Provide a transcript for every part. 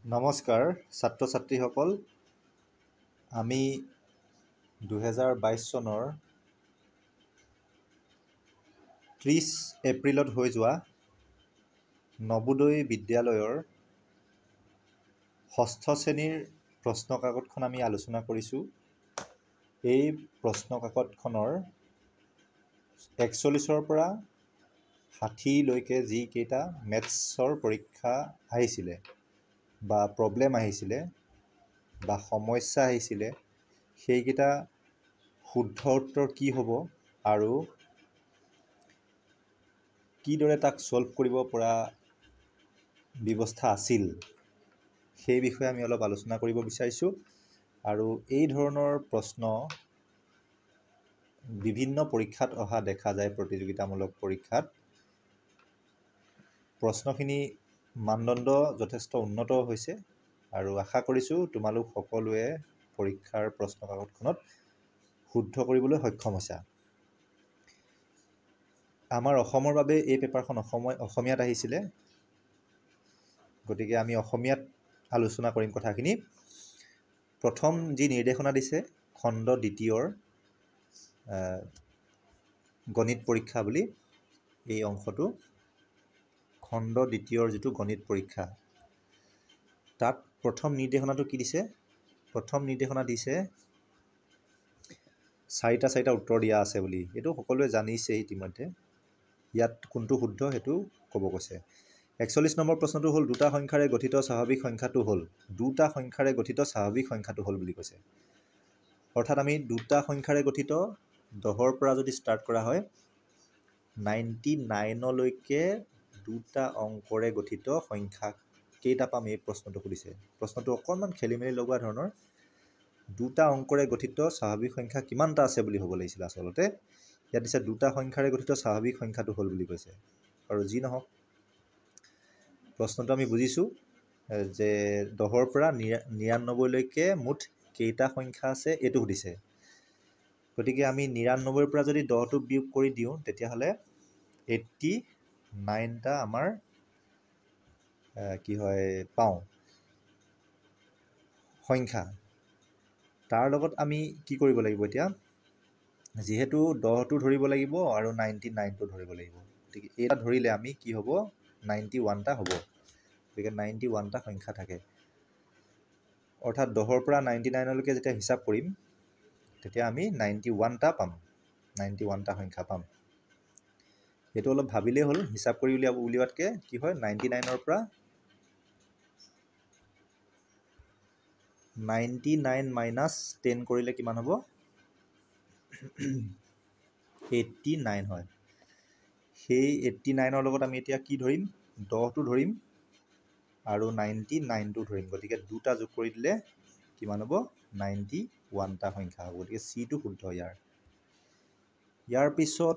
নমস্কাৰ ছাত্ৰ ছাত্ৰীসকল, আমি 2022 চনৰ 30 এপ্ৰিলত হৈ যোৱা নবোদয় বিদ্যালয়ৰ ষষ্ঠ শ্ৰেণীৰ প্ৰশ্ন কাকতখন আমি আলোচনা কৰিছোঁ। এই প্ৰশ্ন কাকতখনৰ 41ৰ পৰা 60লৈকে যিকেইটা মেথছৰ পৰীক্ষা আহিছিলে বা প্ৰব্লেম আহিছিলে বা সমস্যা আহিছিলে, সেইকেইটা শুদ্ধ উত্তৰ কি হ'ব আৰু কিদৰে তাক ছল্ভ কৰিব পৰা ব্যৱস্থা আছিল, সেই বিষয়ে আমি অলপ আলোচনা কৰিব বিচাৰিছোঁ। আৰু এই ধৰণৰ প্ৰশ্ন বিভিন্ন পৰীক্ষাত অহা দেখা যায়। প্ৰতিযোগিতামূলক পৰীক্ষাত প্ৰশ্নখিনি মানদণ্ড যথেষ্ট উন্নত হৈছে আৰু আশা কৰিছোঁ তোমালোক সকলোৱে পৰীক্ষাৰ প্ৰশ্ন কাকতখনত শুদ্ধ কৰিবলৈ সক্ষম হৈছা। আমাৰ অসমৰ বাবে এই পেপাৰখন অসমীয়াত আহিছিলে, গতিকে আমি অসমীয়াত আলোচনা কৰিম কথাখিনি। প্ৰথম যি নিৰ্দেশনা দিছে খণ্ড দ্বিতীয়ৰ গণিত পৰীক্ষা বুলি, এই অংশটো খণ্ড দ্বিতীয়ৰ যিটো গণিত পৰীক্ষা, তাত প্ৰথম নিৰ্দেশনাটো কি দিছে? প্ৰথম নিৰ্দেশনা দিছে 4টা উত্তৰ দিয়া আছে বুলি। এইটো সকলোৱে জানিছে ইতিমধ্যে। ইয়াত কোনটো শুদ্ধ সেইটো ক'ব কৈছে। 41 নম্বৰ প্ৰশ্নটো হ'ল দুটা সংখ্যাৰে গঠিত স্বাভাৱিক সংখ্যাটো হ'ল। দুটা সংখ্যাৰে গঠিত স্বাভাৱিক সংখ্যাটো হ'ল বুলি কৈছে। অৰ্থাৎ আমি দুটা সংখ্যাৰে গঠিত 10ৰ পৰা যদি ষ্টাৰ্ট কৰা হয় 99লৈকে দুটা অংকৰে গঠিত সংখ্যা কেইটা পাম, এই প্ৰশ্নটো সুধিছে। প্ৰশ্নটো অকণমান খেলি মেলি লগোৱা ধৰণৰ। দুটা অংকৰে গঠিত স্বাভাৱিক সংখ্যা কিমানটা আছে বুলি হ'ব লাগিছিল আচলতে। ইয়াত দিছে দুটা সংখ্যাৰে গঠিত স্বাভাৱিক সংখ্যাটো হ'ল বুলি কৈছে। আৰু যি নহওক, প্ৰশ্নটো আমি বুজিছোঁ যে 10ৰ পৰা 99লৈকে মুঠ কেইটা সংখ্যা আছে এইটো সুধিছে। গতিকে আমি 99ৰ পৰা যদি 10টো বিয়োগ কৰি দিওঁ, তেতিয়াহ'লে 89টা আমাৰ পাওঁ সংখ্যা। তাৰ লগত আমি কি কৰিব লাগিব এতিয়া? যিহেতু 10টো ধৰিব লাগিব আৰু 99টো ধৰিব লাগিব, গতিকে এইটা ধৰিলে আমি কি হ'ব? 91টা হ'ব। গতিকে 91টা সংখ্যা থাকে। অৰ্থাৎ 10ৰ পৰা 99লৈকে যেতিয়া হিচাপ কৰিম, তেতিয়া আমি 91টা পাম, 91টা সংখ্যা পাম। সেইটো অলপ ভাবিলেই হ'ল। হিচাপ কৰি উলিওৱাতকৈ কি হয়, 99ৰ পৰা 99 মাইনাছ 10 কৰিলে কিমান হ'ব? 89 হয়। সেই 89ৰ লগত আমি এতিয়া কি ধৰিম? 10টো ধৰিম আৰু 99টো ধৰিম। গতিকে দুটা যোগ কৰি দিলে কিমান হ'ব? 91টা সংখ্যা হ'ব। গতিকে চিটো শুদ্ধ ইয়াৰ পিছত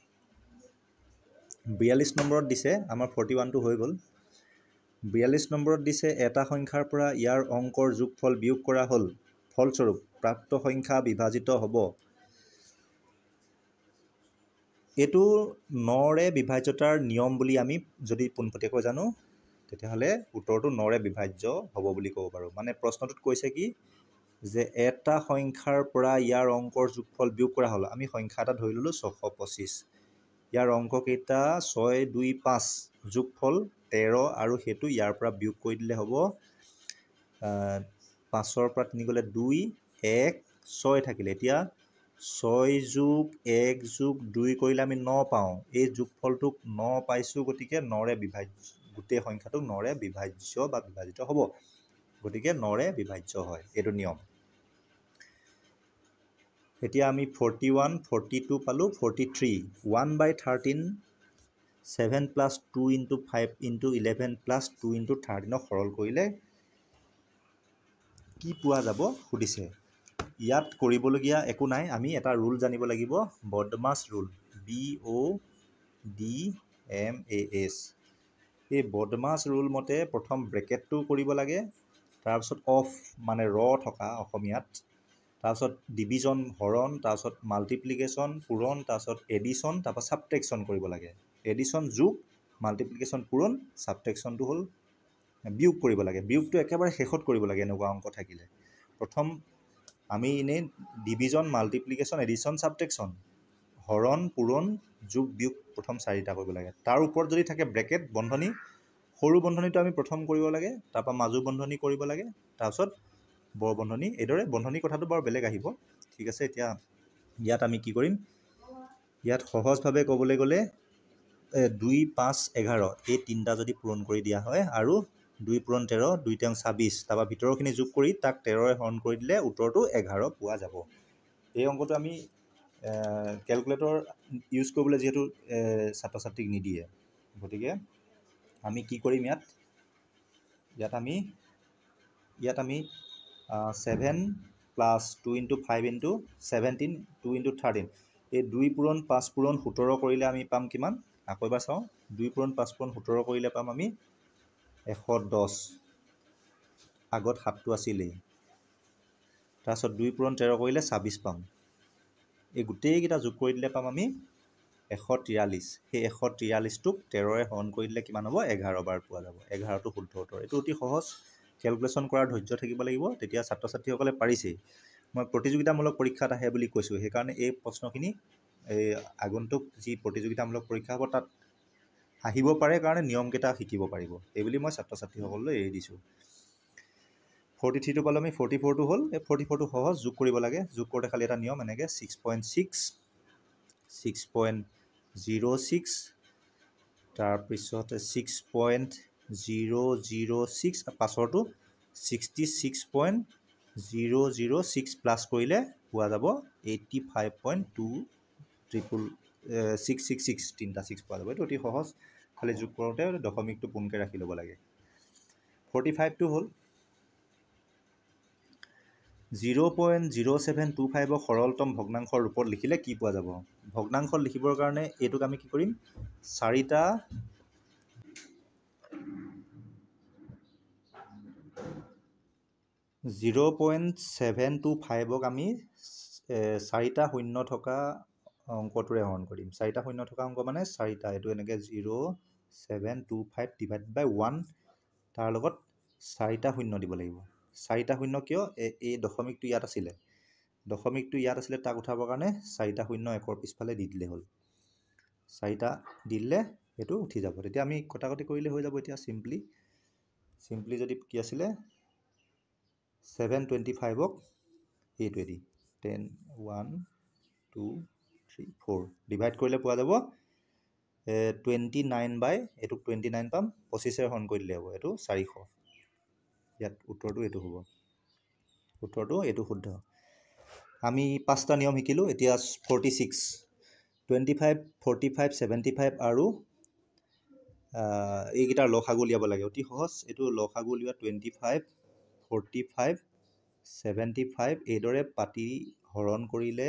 42 নম্বৰত দিছে, আমাৰ 41টো হৈ গ'ল। 42 নম্বৰত দিছে এটা সংখ্যাৰ পৰা ইয়াৰ অংকৰ যোগফল বিয়োগ কৰা হ'ল, ফলস্বৰূপ প্ৰাপ্ত সংখ্যা বিভাজিত হ'ব। এইটো 9ৰে বিভাজ্যতাৰ নিয়ম বুলি আমি যদি পোনপটীয়াকৈ জানো, তেতিয়াহ'লে উত্তৰটো 9ৰে বিভাজ্য হ'ব বুলি ক'ব পাৰোঁ। মানে প্ৰশ্নটোত কৈছে কি, যে এটা সংখ্যাৰ পৰা ইয়াৰ অংকৰ যোগফল বিয়োগ কৰা হ'ল। আমি সংখ্যা এটা ধৰি ল'লোঁ 625। ইয়াৰ অংক কেইটা 6, 2, 5, যোগফল 13, আৰু সেইটো ইয়াৰ পৰা বিয়োগ কৰি দিলে হ'ব 5ৰ পৰা 3 গ'লে 2, 1, 6 থাকিলে। এতিয়া 6 যোগ 1 যোগ 2 কৰিলে আমি 9 পাওঁ। এই যোগফলটোক 9 পাইছোঁ, গতিকে 9ৰে বিভাজ্য, গোটেই সংখ্যাটোক 9ৰে বিভাজ্য বা বিভাজিত হ'ব। গতিকে 9ৰে বিভাজ্য হয়, এইটো নিয়ম। এতিয়া আমি 41, 42 পালোঁ, 43, 1/13, 7 + 2 × 5 × 11 + 2 × 13ক সৰল কৰিলে কি পোৱা যাব সুধিছে। ইয়াত কৰিবলগীয়া একো নাই, আমি এটা ৰুল জানিব লাগিব, বদমাছ ৰুল, BODMAS। এই বদমাছ ৰুল মতে প্ৰথম ব্ৰেকেটটো কৰিব লাগে, তাৰপিছত অফ মানে থকা অসমীয়াত, তাৰপিছত ডিভিজন হৰণ, তাৰপিছত মাল্টিপ্লিকেশ্যন পূৰণ, তাৰপিছত এডিশ্যন, তাৰপিছত ছাবট্ৰেকশ্যন কৰিব লাগে। এডিশ্যন যোগ, মাল্টিপ্লিকেশ্যন পূৰণ, ছাবট্ৰেকশ্যনটো হ'ল বিয়োগ কৰিব লাগে। বিয়োগটো একেবাৰে শেষত কৰিব লাগে এনেকুৱা অংক থাকিলে। প্ৰথম আমি এনেই ডিভিজন, মাল্টিপ্লিকেশ্যন, এডিশ্যন, ছাবট্ৰেকশ্যন, হৰণ, পূৰণ, যোগ, বিয়োগ প্ৰথম 4টা কৰিব লাগে। তাৰ ওপৰত যদি থাকে ব্ৰেকেট বন্ধনী, সৰু বন্ধনীটো আমি প্ৰথম কৰিব লাগে, তাৰপৰা মাজু বন্ধনী কৰিব লাগে, তাৰপিছত বৰ বন্ধনী। এইদৰে বন্ধনী কথাটো বাৰু বেলেগ আহিব, ঠিক আছে। এতিয়া ইয়াত আমি কি কৰিম, ইয়াত সহজভাৱে ক'বলৈ গ'লে 2, 5, 11 এই 3টা যদি পূৰণ কৰি দিয়া হয় আৰু 2 পূৰণ 13, 2 তেং 26, তাৰপৰা ভিতৰৰখিনি যোগ কৰি তাক 13ৰে হৰণ কৰি দিলে উত্তৰটো 11 পোৱা যাব। এই অংকটো আমি কেলকুলেটৰ ইউজ কৰিবলৈ যিহেতু ছাত্ৰ ছাত্ৰীক নিদিয়ে, গতিকে আমি কি কৰিম, ইয়াত আমি 7 প্লাছ 2 × 5 × 17, 2 × 13, এই 2 পূৰণ 5 পূৰণ 17 কৰিলে আমি পাম কিমান, আকৌ এবাৰ চাওঁ, 2 পূৰণ 5 পূৰণ 17 কৰিলে পাম আমি 110, আগত 7টো আছিলেই, তাৰপিছত 2 পূৰণ 13 কৰিলে 26 পাম, এই গোটেইকেইটা যোগ কৰি দিলে পাম আমি 143। সেই 143টোক 13ৰে হৰণ কৰি দিলে কিমান হ'ব, 11 বাৰ পোৱা যাব। 11টো শুদ্ধ উত্তৰ। এইটো অতি সহজ, কেলকুলেশ্যন কৰাৰ ধৈৰ্য থাকিব লাগিব, তেতিয়া ছাত্ৰ ছাত্ৰীসকলে পাৰিছেই। মই প্ৰতিযোগিতামূলক পৰীক্ষাত আহে বুলি কৈছোঁ, সেইকাৰণে এই প্ৰশ্নখিনি এই আগন্তুক যি প্ৰতিযোগিতামূলক পৰীক্ষা হ'ব তাত আহিব পাৰে কাৰণে নিয়মকেইটা শিকিব পাৰিব, এইবুলি মই ছাত্ৰ ছাত্ৰীসকললৈ এৰি দিছোঁ। 43টো পালোঁ আমি, 44টো হ'ল। এই 44টো সহজ, যোগ কৰিব লাগে। যোগ কৰোঁতে খালি এটা নিয়ম, এনেকৈ 6.6, 6.06, তাৰপিছতে 6.006, পাছৰটো 66.006 প্লাছ কৰিলে পোৱা যাব 85.2666, 3টা 6 পোৱা যাব। এইটো অতি সহজ, খালি যোগ কৰোঁতে দশমিকটো পোনকৈ ৰাখি ল'ব লাগে। 45টো হ'ল 0.0725ক সৰলতম ভগ্নাংশৰ ৰূপত লিখিলে কি পোৱা যাব। ভগ্নাংশত লিখিবৰ কাৰণে এইটোক আমি কি কৰিম, 4টা 0.725ক আমি 4টা শূন্য থকা অংকটোৰে হৰণ কৰিম। 4টা শূন্য থকা অংক মানে 4টা, এইটো এনেকৈ 0.725 ডিভাইডেড বাই 1, তাৰ লগত 4টা শূন্য দিব লাগিব। 4টা শূন্য কিয়, এই দশমিকটো ইয়াত আছিলে, তাক উঠাবৰ কাৰণে 4টা শূন্য একৰ পিছফালে দি দিলে হ'ল। 4টা দি দিলে সেইটো উঠি যাব। তেতিয়া আমি কটাকটি কৰিলে হৈ যাব। এতিয়া চিম্পলি যদি কি আছিলে, 725ক এইটোৱেদি 10, 1, 2, 3, 4 ডিভাইড কৰিলে পোৱা যাব 29 বাই, এইটোক 29 পাম, 25ৰে হৰণ কৰি দিলে হ'ব, এইটো 400। ইয়াত উত্তৰটো এইটো হ'ব, উত্তৰটো এইটো শুদ্ধ। আমি 5টা নিয়ম শিকিলোঁ। এতিয়া 46, 25, 45, 75 আৰু এইকেইটাৰ লসাগু উলিয়াব লাগে, অতি সহজ। এইটো লসাগু উলিওৱা 25, 45, 75 এইদৰে পাতি হৰণ কৰিলে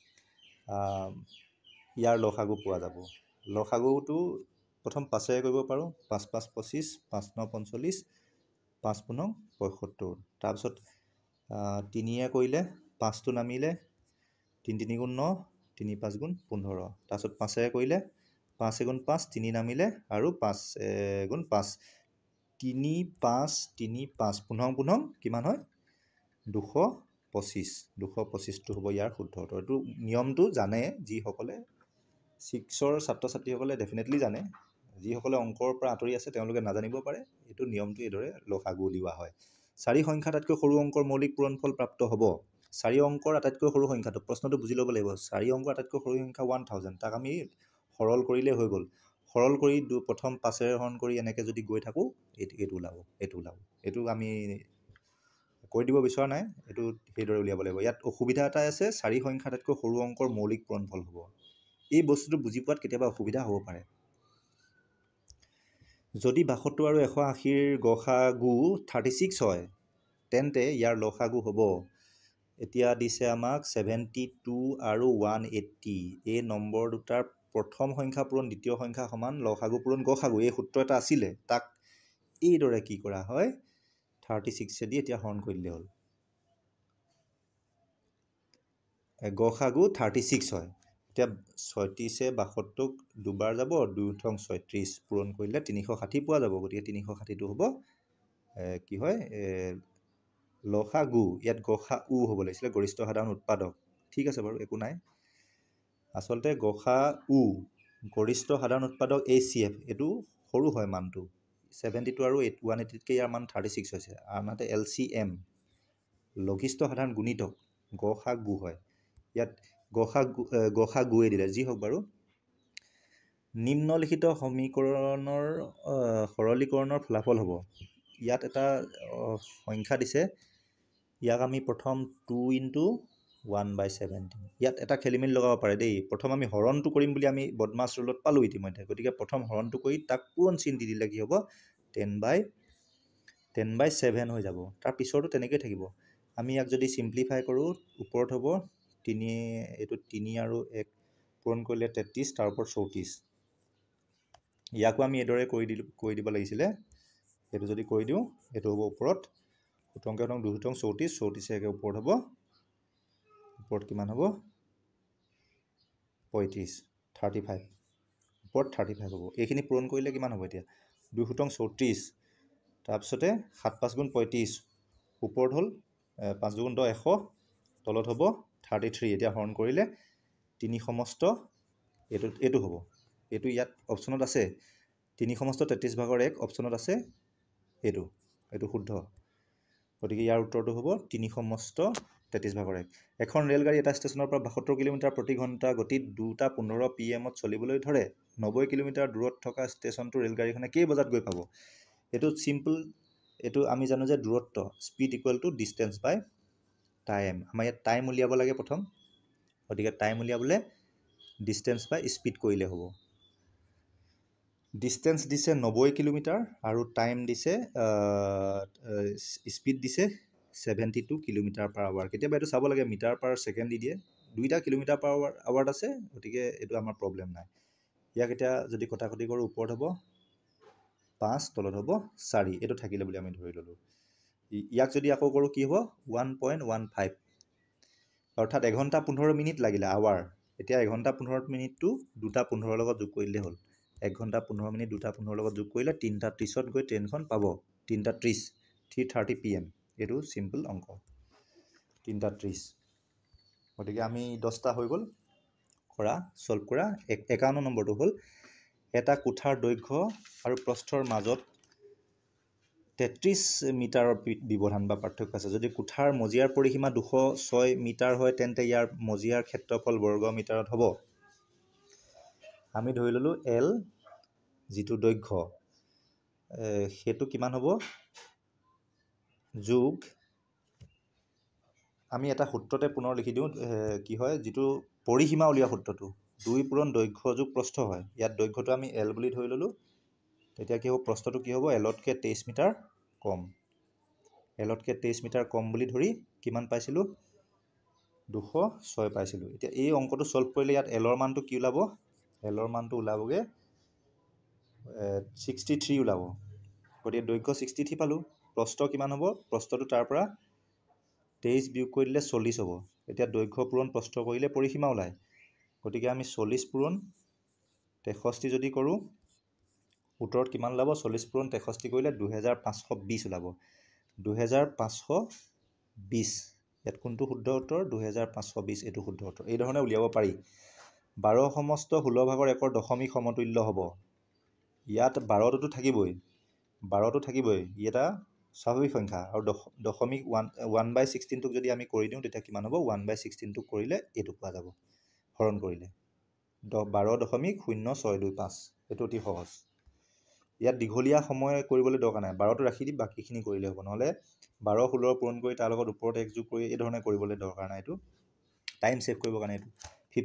ইয়াৰ লসাগু পোৱা যাব। লসাগুটো প্ৰথম 5ৰে কৰিব পাৰোঁ, 5, 5, 25, 5, 9, 45, 5, 9, 75, তাৰপিছত 3য়ে কৰিলে 5টো নামিলে, 3, 3 গুণ 9, 3, 5 গুণ 15, তাৰপিছত 5ৰে কৰিলে 5 গুণ 5, 3 নামিলে, আৰু 5 গুণ 5, 3, 5, 3, 5, 15 কিমান হয়, 225। 225টো হ'ব ইয়াৰ শুদ্ধ উত্তৰ। এইটো নিয়মটো জানে যিসকলে 6ৰ ছাত্ৰ ছাত্ৰীসকলে ডেফিনেটলি জানে, যিসকলে অংকৰ পৰা আঁতৰি আছে তেওঁলোকে নাজানিব পাৰে। এইটো নিয়মটো এইদৰে লসাগু উলিওৱা হয়। 4 সংখ্যা আটাইতকৈ সৰু অংকৰ মৌলিক পূৰণফল প্ৰাপ্ত হ'ব। 4 অংকৰ আটাইতকৈ সৰু সংখ্যাটো, প্ৰশ্নটো বুজি ল'ব লাগিব। 4 অংকৰ আটাইতকৈ সৰু সংখ্যা 1000, তাক আমি সৰল কৰিলেই হৈ গ'ল। সৰল কৰি প্ৰথম 5ৰে হৰণ কৰি এনেকৈ যদি গৈ থাকোঁ, এইটো ওলাব। এইটো আমি কৈ দিব বিচৰা নাই, এইটো সেইদৰে উলিয়াব লাগিব। ইয়াত অসুবিধা এটাই আছে, 4 সংখ্যা আটাইতকৈ সৰু অংকৰ মৌলিক পূৰণফল হ'ব। এই বস্তুটো বুজি পোৱাত কেতিয়াবা অসুবিধা হ'ব পাৰে। যদি 72 আৰু 180ৰ গসাগু 36 হয়, তেন্তে ইয়াৰ লসাগু হ'ব, এতিয়া দিছে আমাক 72 আৰু 180, এই নম্বৰ দুটাৰ প্ৰথম সংখ্যা পূৰণ দ্বিতীয় সংখ্যা সমান লসাগু পূৰণ গসাগু, এই সূত্ৰ এটা আছিলে, তাক এইদৰে কি কৰা হয়, 36 দি এতিয়া হৰণ কৰি দিলে হ'ল। গসাগু 36 হয়। এতিয়া 36ে 62ক দুবাৰ যাব, 2 × 36 পূৰণ কৰিলে 360 পোৱা যাব, গতিকে 360টো হ'ব কি হয় লসা গু, ইয়াত গসা উ হ'ব লাগিছিলে, গৰিষ্ঠ সাধাৰণ উৎপাদক। ঠিক আছে বাৰু, একো নাই। আচলতে গসা উ গৰিষ্ঠ সাধাৰণ উৎপাদক HCF এইটো সৰু হয় মানটো, 72 আৰু 180তকৈ ইয়াৰ মান 36 হৈছে। আনহাতে LCM লঘিষ্ঠ সাধাৰণ গুণিতক গসা গু হয়, ইয়াত গসা গুৱে দিলে। যি হওক বাৰু, নিম্নলিখিত সমীকৰণৰ সৰলীকৰণৰ ফলাফল হ'ব। ইয়াত এটা সংখ্যা দিছে, ইয়াক আমি প্ৰথম 2 × 1/17, ইয়াত এটা খেলিমেলি লগাব পাৰে দেই। প্ৰথম আমি হৰণটো কৰিম বুলি আমি বদমাছ ৰুলত পালোঁ ইতিমধ্যে, গতিকে প্ৰথম হৰণটো কৰি তাক পূৰণ চিন দি দিলে কি হ'ব, 10/7 হৈ যাব। তাৰ পিছৰটো তেনেকৈ থাকিব। আমি ইয়াক যদি চিম্প্লিফাই কৰোঁ, ওপৰত হ'ব 3, এইটো 3 আৰু 1 পূৰণ কৰিলে 33, তাৰ ওপৰত 34। ইয়াকো আমি এইদৰে কৰি দিব লাগিছিলে। এইটো যদি কৰি দিওঁ, এইটো হ'ব ওপৰত 2 2 34, 34 একে ওপৰত হ'ব, ওপৰত কিমান হ'ব 35, 35, ওপৰত 35 হ'ব। এইখিনি পূৰণ কৰিলে কিমান হ'ব এতিয়া 2 2 34, তাৰপিছতে 7 5 গুণ 35, ওপৰত হ'ল 5 2 10, 100, তলত হ'ব 33। এতিয়া হৰণ কৰিলে 3 সমস্ত এইটো হ'ব, এইটো ইয়াত অপশ্যনত আছে, 3 সমস্ত 33/1 অপশ্যনত আছে, এইটো শুদ্ধ। গতিকে ইয়াৰ উত্তৰটো হ'ব 3 সমস্ত 33/1। এখন ৰেলগাড়ী এটা ষ্টেচনৰ পৰা 72 কিলোমিটাৰ প্ৰতি ঘণ্টা গতিত 2:15 PM চলিবলৈ ধৰে। 90 কিলোমিটাৰ দূৰত থকা ষ্টেচনটো ৰেলগাড়ীখনে কেই বজাত গৈ পাব? এইটো চিম্পল, এইটো আমি জানো যে দূৰত্ব, speed equal to distance by time. আমাৰ ইয়াত টাইম উলিয়াব লাগে প্ৰথম, গতিকে টাইম উলিয়াবলৈ ডিষ্টেঞ্চ বাই স্পীড কৰিলে হ'ব। ডিষ্টেঞ্চ দিছে 90 কিলোমিটাৰ আৰু টাইম দিছে স্পীড দিছে 72 কিলোমিটাৰ/আৱাৰ। কেতিয়াবা এইটো চাব লাগে মিটাৰ পাৰ ছেকেণ্ড দি দিয়ে, দুইটা কিলোমিটাৰ/আৱাৰত আছে, গতিকে এইটো আমাৰ প্ৰব্লেম নাই। ইয়াক এতিয়া যদি কটাকটি কৰোঁ, ওপৰত হ'ব 5, তলত হ'ব 4, এইটো থাকিলে বুলি আমি ধৰি ল'লোঁ। ইয়াক যদি আকৌ কৰোঁ কি হ'ব 1.15, অৰ্থাৎ 1 ঘণ্টা 15 মিনিট লাগিলে আৱাৰ। এতিয়া 1 ঘণ্টা 15 মিনিটটো 2:15 লগত যোগ কৰিলে হ'ল। 1 ঘণ্টা 15 মিনিট 2:15 লগত যোগ কৰিলে 3:30ত গৈ ট্ৰেইনখন পাব, 3:30, 3:30 PM। এইটো চিম্পল অংক, 3:30। গতিকে আমি 10টা হৈ গ'ল কৰা, ছল্ভ কৰা। 51 নম্বৰটো হ'ল, এটা কোঠাৰ দৈৰ্ঘ্য আৰু প্ৰস্থৰ মাজত 33 মিটাৰৰ ব্যৱধান বা পাৰ্থক্য আছে। যদি কোঠাৰ মজিয়াৰ পৰিসীমা 206 মিটাৰ হয়, তেন্তে ইয়াৰ মজিয়াৰ ক্ষেত্ৰফল বৰ্গ মিটাৰত হ'ব। আমি ধৰি ল'লোঁ L যিটো দৈৰ্ঘ্য, সেইটো কিমান হ'ব, যোগ আমি এটা সূত্ৰতে পুনৰ লিখি দিওঁ, কি হয় যিটো পৰিসীমা উলিওৱা সূত্ৰটো, 2 পূৰণ দৈৰ্ঘ্য যোগ প্ৰস্থ হয়। ইয়াত দৈৰ্ঘ্যটো আমি L বুলি ধৰি ল'লোঁ, তেতিয়া কি হ'ব, প্ৰস্থটো কি হ'ব, Lতকৈ 23 মিটাৰ কম। Lতকৈ 23 মিটাৰ কম বুলি ধৰি কিমান পাইছিলোঁ, 206 পাইছিলোঁ। এতিয়া এই অংকটো ছল্ভ কৰিলে ইয়াত Lৰ মানটো কি ওলাব, Lৰ মানটো ওলাবগৈ 63 ওলাব। গতিকে দৈৰ্ঘ্য 63 পালোঁ, প্ৰস্থ কিমান হ'ব, প্ৰস্থটো তাৰ পৰা 23 বিয়োগ কৰি দিলে 40 হ'ব। এতিয়া দৈৰ্ঘ্য পূৰণ প্ৰস্থ কৰিলে পৰিসীমা ওলায়, গতিকে আমি 40 পূৰণ 63 যদি কৰোঁ, উত্তৰত কিমান ওলাব, 40 পূৰণ 63 কৰিলে 2520 ওলাব। 2520, ইয়াত কোনটো শুদ্ধ উত্তৰ, 2520 এইটো শুদ্ধ উত্তৰ। এই ধৰণে উলিয়াব পাৰি। 12 সমস্ত 16/1 দশমিক সমতুল্য হ'ব। ইয়াত 12টো থাকিবই, ই এটা স্বাভাৱিক সংখ্যা, আৰু দশমিক 1/16টোক যদি আমি কৰি দিওঁ, তেতিয়া কিমান হ'ব, 1/16টোক কৰিলে এইটো পোৱা যাব, হৰণ কৰিলে 12.0625। এইটো অতি সহজ। ইয়াত দীঘলীয়া সময় কৰিবলৈ দৰকাৰ নাই, 12টো ৰাখি দি বাকীখিনি কৰিলে হ'ব, নহ'লে 12 16 পূৰণ কৰি তাৰ লগত ওপৰত 1 যোগ কৰি এই ধৰণে কৰিবলৈ দৰকাৰ নাই। এইটো টাইম ছেভ কৰিবৰ কাৰণে। এইটো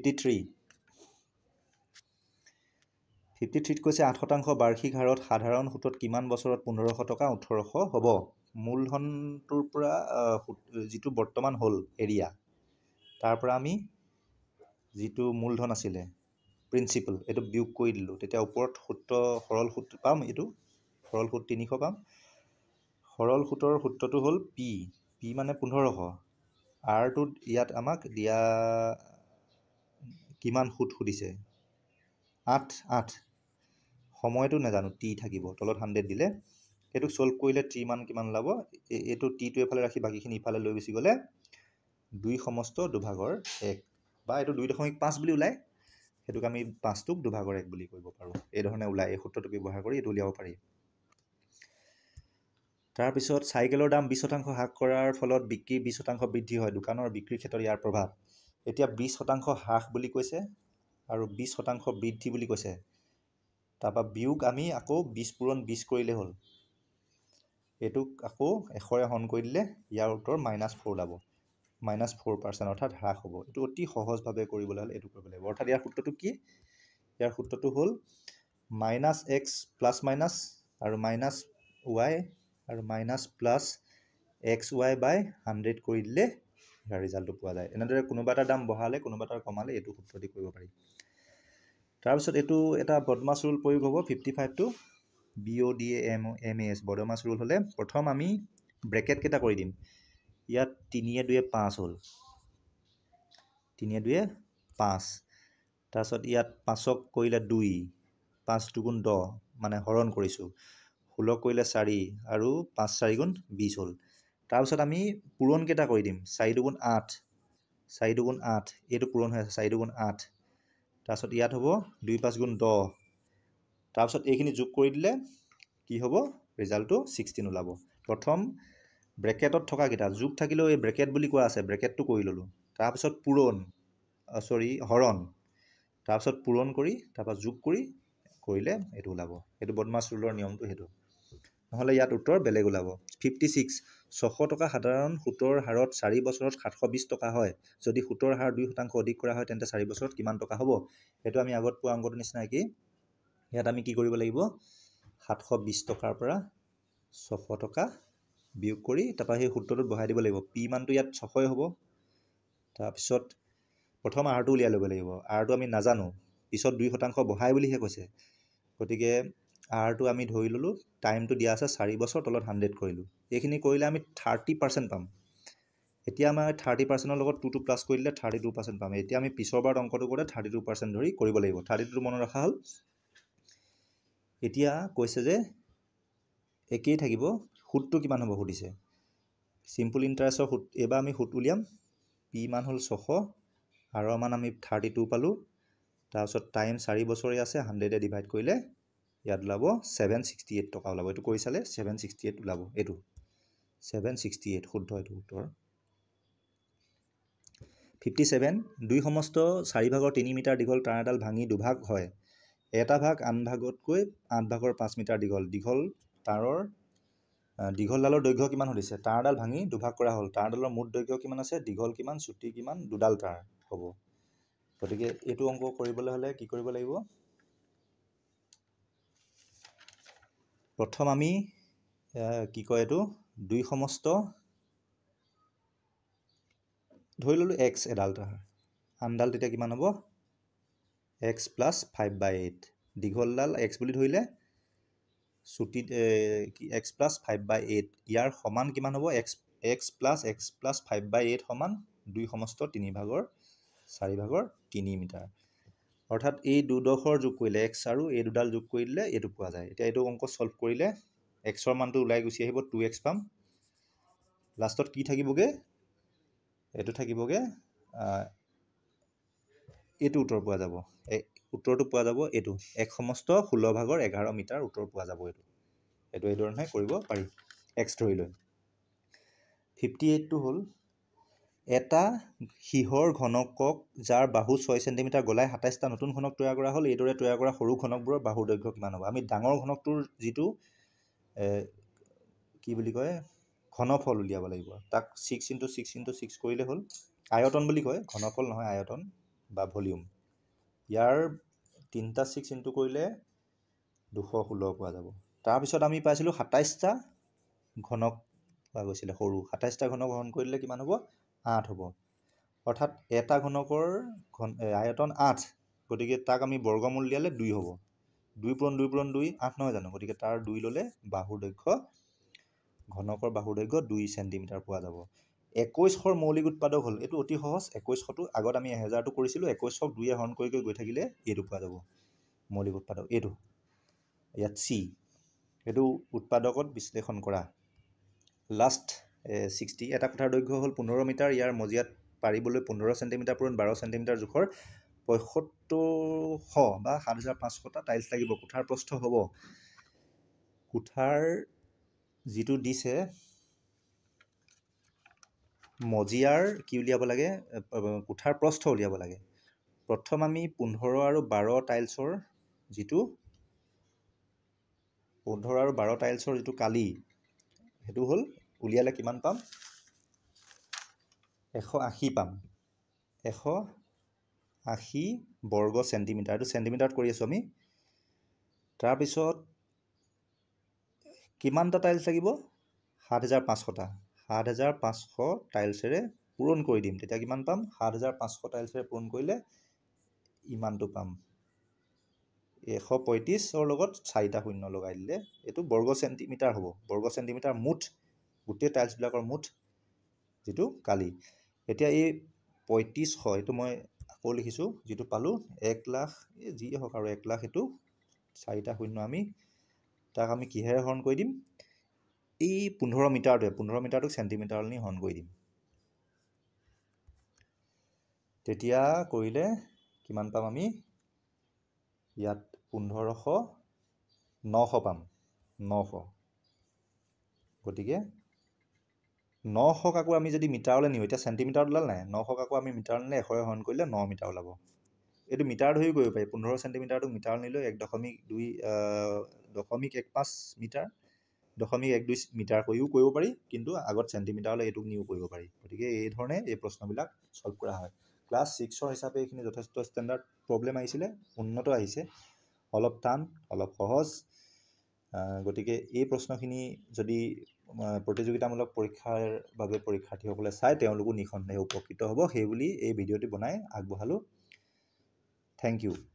53 কৈছে 8% বাৰ্ষিক হাৰত সাধাৰণ সুতত কিমান বছৰত 1500 টকা 1800 হ'ব। মূলধনটোৰ পৰা যিটো বৰ্তমান হ'ল এৰিয়া, তাৰ পৰা আমি যিটো মূলধন আছিলে প্ৰিন্সিপাল, এইটো বিয়োগ কৰি দিলোঁ, তেতিয়া ওপৰত সৰল সুত পাম, এইটো সৰল সুত 300 পাম। সৰল সুতৰ সূত্ৰটো হ'ল পি মানে 1500, আৰটোত ইয়াত আমাক দিয়া কিমান সুত সুধিছে, 8, সময়টো নাজানো, টি থাকিব, তলত 100 দিলে এইটোক সলভ কৰিলে টি মান কিমান ওলাব এইটো টিটো এফালে ৰাখি বাকীখিনি ইফালে লৈ গুচি গ'লে 2 সমস্ত 2/1 বা এইটো 2.5 বুলি ওলায় সেইটোক আমি 5টোক 2/1 বুলি কৰিব পাৰোঁ এই ধৰণে ওলায় এই সূত্ৰটো ব্যৱহাৰ কৰি এইটো উলিয়াব পাৰি তাৰপিছত চাইকেলৰ দাম 20% হ্ৰাস কৰাৰ ফলত বিক্ৰী 20% বৃদ্ধি হয় দোকানৰ বিক্ৰীৰ ক্ষেত্ৰত ইয়াৰ প্ৰভাৱ এতিয়া 20% হ্ৰাস বুলি কৈছে আৰু 20% বৃদ্ধি বুলি কৈছে তাৰপৰা বিয়োগ আমি আকৌ 20 পূৰণ 20 কৰিলে হ'ল এইটোক আকৌ 100ৰে হৰণ কৰি দিলে ইয়াৰ উত্তৰ -4 ওলাব -4% অৰ্থাৎ হ্ৰাস হ'ব এইটো অতি সহজভাৱে কৰিবলৈ হ'লে এইটো কৰিব লাগিব অৰ্থাৎ ইয়াৰ সূত্ৰটো কি ইয়াৰ সূত্ৰটো হ'ল -x +- আৰু -y আৰু -+xy/100 কৰি দিলে ইয়াৰ ৰিজাল্টটো পোৱা যায় এনেদৰে কোনোবা এটা দাম বঢ়ালে কোনোবা এটা কমালে এইটো সূত্ৰ দি কৰিব পাৰি তাৰপিছত এইটো এটা বদমাছ ৰুল প্ৰয়োগ হ'ব 55টো BODMAS বদমাছ ৰুল হ'লে প্ৰথম আমি ব্ৰেকেট কেইটা কৰি দিম ইয়াত 3 2 5 হ'ল 3 2 5 তাৰপিছত ইয়াত 5ক কৰিলে 2 5 2 10 মানে হৰণ কৰিছোঁ 16 কৰিলে 4 আৰু 5 4 20 হ'ল তাৰপিছত আমি পূৰণ কেইটা কৰি দিম 4 2 8 4 2 8 এইটো পূৰণ হৈ আছে 4 2 8 তাৰপিছত ইয়াত হ'ব 2 5 10 তাৰপিছত এইখিনি যোগ কৰি দিলে কি হ'ব ৰিজাল্টটো 16 ওলাব প্ৰথম ব্ৰেকেটত থকা কেইটা যোগ থাকিলেও এই ব্ৰেকেট বুলি কোৱা আছে ব্ৰেকেটটো কৰি ল'লোঁ তাৰপিছত পূৰণ হৰণ তাৰপিছত পূৰণ কৰি তাৰপৰা যোগ কৰিলে এইটো ওলাব এইটো বদমাছ ৰুলৰ নিয়মটো সেইটো নহ'লে ইয়াত উত্তৰ বেলেগ ওলাব 56 600 টকা সাধাৰণ সুতৰ হাৰত 4 বছৰত 720 টকা হয় যদি সুতৰ হাৰ 2% অধিক কৰা হয় তেন্তে 4 বছৰত কিমান টকা হ'ব সেইটো আমি আগত পোৱা অংকটো নিচিনা কি ইয়াত আমি কি কৰিব লাগিব 720 টকাৰ পৰা 600 টকা বিয়োগ কৰি তাৰপৰা সেই সূত্ৰটোত বহাই দিব লাগিব পি মানটো ইয়াত 600 হ'ব তাৰপিছত প্ৰথম আৰটো উলিয়াই ল'ব লাগিব আৰটো আমি নাজানো পিছত 2% বহাই বুলিহে কৈছে গতিকে আৰটো আমি ধৰি ল'লোঁ টাইমটো দিয়া আছে 4 বছৰ তলত 100 কৰিলোঁ এইখিনি কৰিলে আমি 30% পাম এতিয়া আমাৰ 30%ৰ লগত 2টো প্লাছ কৰি দিলে 32% পাম এতিয়া আমি পিছৰ বাৰত অংকটো কৰোঁতে 32% ধৰি কৰিব লাগিব 32টো মনত ৰখা হ'ল এতিয়া কৈছে যে একেই থাকিব সুতটো কিমান হ'ব সুধিছে সিম্পল ইণ্টাৰেষ্টৰ সুত এবাৰ আমি সুত উলিয়াম পি মান হ'ল 600 আৰু মান আমি 32 পালোঁ তাৰপিছত টাইম 4 বছৰে আছে 100 ডিভাইড কৰিলে ইয়াত ওলাব 768 টকা ওলাব এইটো কৰি চালে 768 ওলাব এইটো 768 শুদ্ধ এইটো উত্তৰ 57 2 সমস্ত 4 ভাগৰ 3 মিটাৰ দীঘল তাঁৰ এডাল ভাঙি দুভাগ হয় এটা ভাগ আন ভাগতকৈ 8 ভাগৰ 5 মিটাৰ দীঘল তাঁৰৰ দীঘলডালৰ দৈৰ্ঘ্য কিমান সুধিছে তাঁৰডাল ভাঙি দুভাগ কৰা হ'ল তাঁৰডালৰ মুঠ দৈৰ্ঘ্য কিমান আছে দীঘল কিমান চুটি কিমান দুডাল তাঁৰ হ'ব গতিকে এইটো অংক কৰিবলৈ হ'লে কি কৰিব লাগিব প্ৰথম আমি কি কয় এইটো 2 সমস্ত ধৰি ল'লোঁ x এডাল তাঁৰ আনডাল তেতিয়া কিমান হ'ব x + 5/8 দীঘলডাল x বুলি ধৰিলে চুটি x + 5/8 ইয়াৰ সমান কিমান হ'ব x + 5/8 সমান 2 সমস্ত 3 ভাগৰ 4 ভাগৰ 3 মিটাৰ অৰ্থাৎ এই দুডোখৰ যোগ কৰিলে x আৰু এই দুডাল যোগ কৰি দিলে এইটো পোৱা যায় এতিয়া এইটো অংক সলভ কৰিলে xৰ মানটো ওলাই গুচি আহিব 2x পাম লাষ্টত কি থাকিবগে এইটো থাকিবগে এইটো উত্তৰ পোৱা যাব উত্তৰটো পোৱা যাব এইটো 1 সমস্ত 16 ভাগৰ 11 মিটাৰ উত্তৰ পোৱা যাব এইটো এই ধৰণে কৰিব পাৰি x ধৰি লৈ 58টো হ'ল এটা শিহৰ ঘনকক যাৰ বাহু 6 চেণ্টিমিটাৰ গলাই 27টা নতুন ঘনক তৈয়াৰ কৰা হ'ল এইদৰে তৈয়াৰ কৰা সৰু ঘনকবোৰৰ বাহুৰ দৈৰ্ঘ্য কিমান হ'ব আমি ডাঙৰ ঘনকটোৰ যিটো কি বুলি কয় ঘনফল উলিয়াব লাগিব তাক 6 × 6 × 6 কৰিলে হ'ল আয়তন বুলি কয় ঘনফল নহয় আয়তন বা ভলিউম ইয়াৰ 3টা 6 ইনটু কৰিলে 216 পোৱা যাব তাৰপিছত আমি পাইছিলোঁ 27টা ঘনক পোৱা গৈছিলে সৰু 27টা ঘনক গ্ৰহণ কৰিলে কিমান হ'ব 8 হ'ব অৰ্থাৎ এটা ঘনকৰ আয়তন 8 গতিকে তাক আমি বৰ্গমূল উলিয়ালে 2 হ'ব 2 পূৰণ 2 পূৰণ 2 8 নহয় জানো গতিকে তাৰ 2 ল'লে বাহুৰ দৈৰ্ঘ্য ঘনকৰ বাহুৰ দৈৰ্ঘ্য 2 চেণ্টিমিটাৰ পোৱা যাব 2100ৰ মৌলিক উৎপাদক হ'ল এইটো অতি সহজ 2100টো আগত আমি 1000টো কৰিছিলোঁ 2100ক 2য়ে হৰণ কৰি গৈ থাকিলে এইটো পোৱা যাব মৌলিক উৎপাদক এইটো ইয়াত C সেইটো উৎপাদকত বিশ্লেষণ কৰা। লাষ্ট 60 এটা কোঠাৰ দৈৰ্ঘ্য হ'ল 15 মিটাৰ, ইয়াৰ মজিয়াত পাৰিবলৈ 15 চেণ্টিমিটাৰ পূৰণ 12 চেণ্টিমিটাৰ জোখৰ 7500 বা 7500টা টাইলছ লাগিব। কোঠাৰ প্ৰস্থ হ'ব, কোঠাৰ যিটো দিছে মজিয়াৰ কি উলিয়াব লাগে, কোঠাৰ প্ৰস্থ উলিয়াব লাগে। প্ৰথম আমি 15 আৰু 12 টাইলছৰ যিটো কালি সেইটো হ'ল উলিয়ালে কিমান পাম, 180 পাম। 180 বৰ্গ চেণ্টিমিটাৰ, এইটো চেণ্টিমিটাৰত কৰি আছোঁ আমি। তাৰপিছত কিমানটা টাইলছ লাগিব, 7500টা। 7500 টাইলছেৰে পূৰণ কৰি দিম, তেতিয়া কিমান পাম, 7500 টাইলছেৰে পূৰণ কৰিলে ইমানটো পাম। 135ৰ লগত 4টা শূন্য লগাই দিলে এইটো বৰ্গ চেণ্টিমিটাৰ হ'ব। বৰ্গ চেণ্টিমিটাৰ মুঠ গোটেই টাইলছবিলাকৰ মুঠ যিটো কালি। এতিয়া এই 3500 এইটো মই আকৌ লিখিছোঁ, যিটো পালোঁ 1 লাখ, যি হওক আৰু 1 লাখ, এইটো 4টা শূন্য আমি তাক আমি কিহেৰে হৰণ কৰি দিম, এই 15 মিটাৰটোক চেণ্টিমিটাৰলৈ হৰণ কৰি দিম। তেতিয়া কৰিলে কিমান পাম আমি, ইয়াত 1500 900 পাম, 900। গতিকে 900ক আকৌ আমি যদি মিটাৰলৈ নিওঁ, এতিয়া চেণ্টিমিটাৰত ওলাল নাই, 900ক আকৌ আমি মিটাৰলৈ নিলে 100ৰে হৰণ কৰিলে 9 মিটাৰ ওলাব। এইটো মিটাৰ ধৰিও কৰিব পাৰি, 15 চেণ্টিমিটাৰটোক মিটাৰ নিলেও 1.15 মিটাৰ, 0.12 মিটাৰ কৰিও কৰিব পাৰি, কিন্তু আগত চেণ্টিমিটাৰলৈ এইটোক নিও কৰিব পাৰি। গতিকে এই ধৰণে এই প্ৰশ্নবিলাক ছল্ভ কৰা হয়। ক্লাছ 6ৰ হিচাপে এইখিনি যথেষ্ট ষ্টেণ্ডাৰ্ড প্ৰব্লেম আহিছিলে, উন্নত আহিছে, অলপ টান অলপ সহজ। গতিকে এই প্ৰশ্নখিনি যদি প্ৰতিযোগিতামূলক পৰীক্ষাৰ বাবে পৰীক্ষাৰ্থীসকলে চায়, তেওঁলোকো নিঃসন্দেহে উপকৃত হ'ব। সেইবুলি এই ভিডিঅ'টি বনাই আগবঢ়ালোঁ। Thank U.